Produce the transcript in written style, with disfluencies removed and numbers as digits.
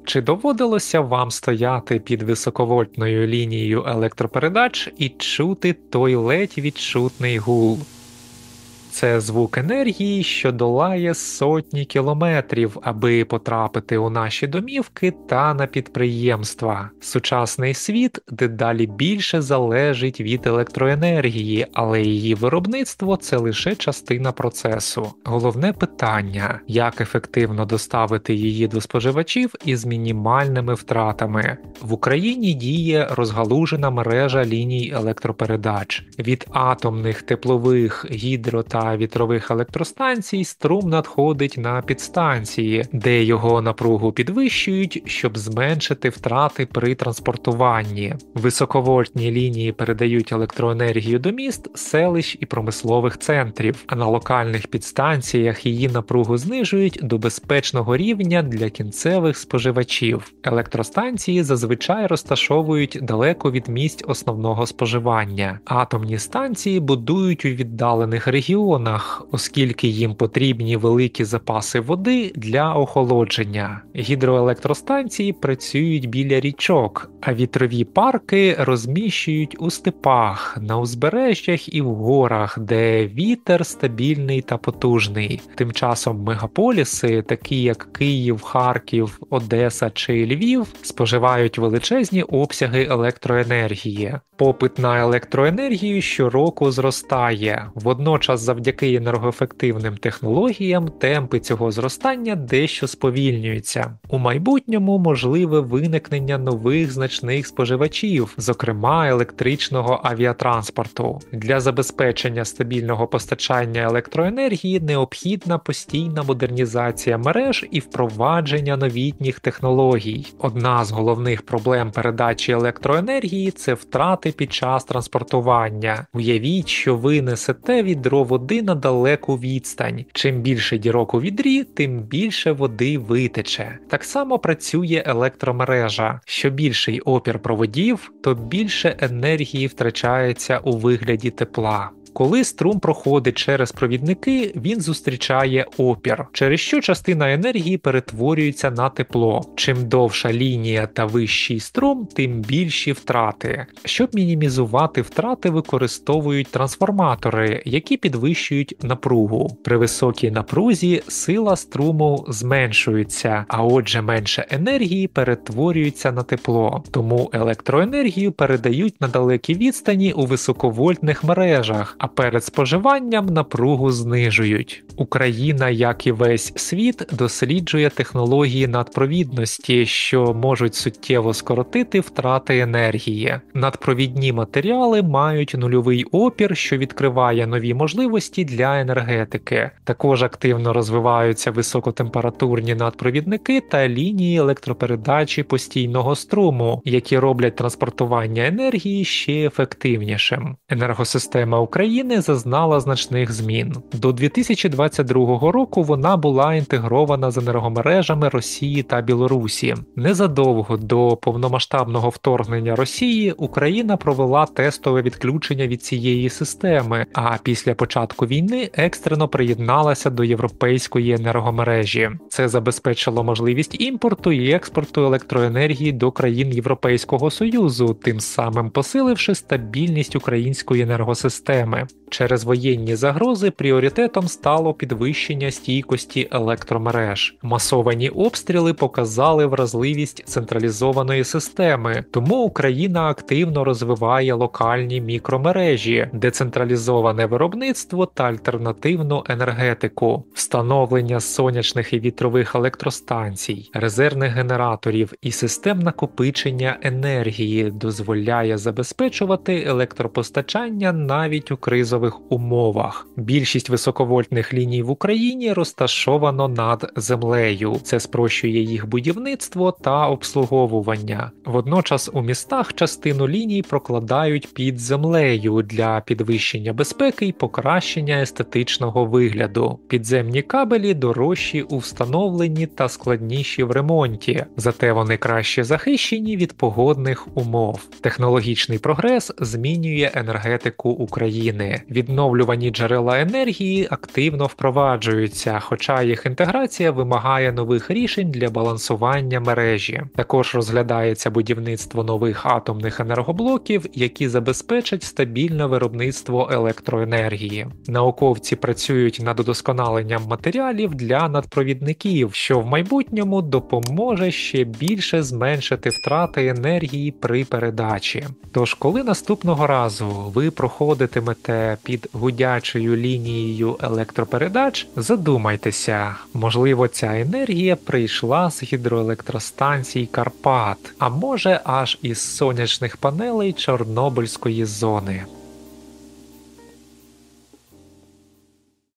Чи доводилося вам стояти під високовольтною лінією електропередач і чути той ледь відчутний гул? Це звук енергії, що долає сотні кілометрів, аби потрапити у наші домівки та на підприємства. Сучасний світ дедалі більше залежить від електроенергії, але її виробництво – це лише частина процесу. Головне питання – як ефективно доставити її до споживачів із мінімальними втратами. В Україні діє розгалужена мережа ліній електропередач. Від атомних, теплових, гідро та вітрових електростанцій струм надходить на підстанції, де його напругу підвищують, щоб зменшити втрати при транспортуванні. Високовольтні лінії передають електроенергію до міст, селищ і промислових центрів, а на локальних підстанціях її напругу знижують до безпечного рівня для кінцевих споживачів. Електростанції зазвичай розташовують далеко від місць основного споживання. Атомні станції будують у віддалених регіонах, оскільки їм потрібні великі запаси води для охолодження. Гідроелектростанції працюють біля річок, а вітрові парки розміщують у степах, на узбережжях і в горах, де вітер стабільний та потужний. Тим часом мегаполіси, такі як Київ, Харків, Одеса чи Львів, споживають величезні обсяги електроенергії. Попит на електроенергію щороку зростає. Водночас завдяки енергоефективним технологіям темпи цього зростання дещо сповільнюються. У майбутньому можливе виникнення нових значних споживачів, зокрема електричного авіатранспорту. Для забезпечення стабільного постачання електроенергії необхідна постійна модернізація мереж і впровадження новітніх технологій. Одна з головних проблем передачі електроенергії – це втрати під час транспортування. Уявіть, що ви несете відро води на далеку відстань. Чим більше дірок у відрі, тим більше води витече. Так само працює електромережа. Що більший опір проводів, то більше енергії втрачається у вигляді тепла. Коли струм проходить через провідники, він зустрічає опір, через що частина енергії перетворюється на тепло. Чим довша лінія та вищий струм, тим більші втрати. Щоб мінімізувати втрати, використовують трансформатори, які підвищують напругу. При високій напрузі сила струму зменшується, а отже менше енергії перетворюється на тепло. Тому електроенергію передають на далекі відстані у високовольтних мережах, а перед споживанням напругу знижують. Україна, як і весь світ, досліджує технології надпровідності, що можуть суттєво скоротити втрати енергії. Надпровідні матеріали мають нульовий опір, що відкриває нові можливості для енергетики. Також активно розвиваються високотемпературні надпровідники та лінії електропередачі постійного струму, які роблять транспортування енергії ще ефективнішим. Енергосистема України зазнала значних змін. До 2022 року вона була інтегрована з енергомережами Росії та Білорусі. Незадовго до повномасштабного вторгнення Росії Україна провела тестове відключення від цієї системи, а після початку війни екстрено приєдналася до європейської енергомережі. Це забезпечило можливість імпорту і експорту електроенергії до країн Європейського Союзу, тим самим посиливши стабільність української енергосистеми. Через воєнні загрози пріоритетом стало підвищення стійкості електромереж. Масовані обстріли показали вразливість централізованої системи, тому Україна активно розвиває локальні мікромережі, децентралізоване виробництво та альтернативну енергетику, встановлення сонячних і вітрових електростанцій, резервних генераторів і систем накопичення енергії дозволяє забезпечувати електропостачання навіть у кризових умовах. Більшість високовольтних ліній в Україні розташовано над землею. Це спрощує їх будівництво та обслуговування. Водночас у містах частину ліній прокладають під землею для підвищення безпеки і покращення естетичного вигляду. Підземні кабелі дорожчі у встановленні та складніші в ремонті, зате вони краще захищені від погодних умов. Технологічний прогрес змінює енергетику України. Відновлювані джерела енергії активно впроваджуються, хоча їх інтеграція вимагає нових рішень для балансування мережі. Також розглядається будівництво нових атомних енергоблоків, які забезпечать стабільне виробництво електроенергії. Науковці працюють над удосконаленням матеріалів для надпровідників, що в майбутньому допоможе ще більше зменшити втрати енергії при передачі. Тож, коли наступного разу ви проходитимете під гудячою лінією електропередач, задумайтеся, можливо, ця енергія прийшла з гідроелектростанцій Карпат, а може аж із сонячних панелей Чорнобильської зони.